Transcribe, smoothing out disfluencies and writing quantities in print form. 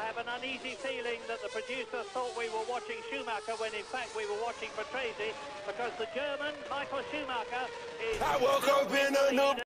have an uneasy feeling that the producer thought we were watching Schumacher when in fact we were watching Patrese, because the German, Michael Schumacher, is... I woke up in a new